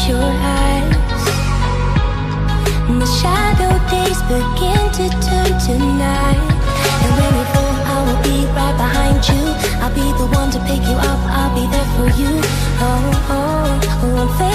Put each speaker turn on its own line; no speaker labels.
your eyes. And the shadow days begin to turn to night. And when you fall, I will be right behind you. I'll be the one to pick you up, I'll be there for you. Oh, oh, oh, I'm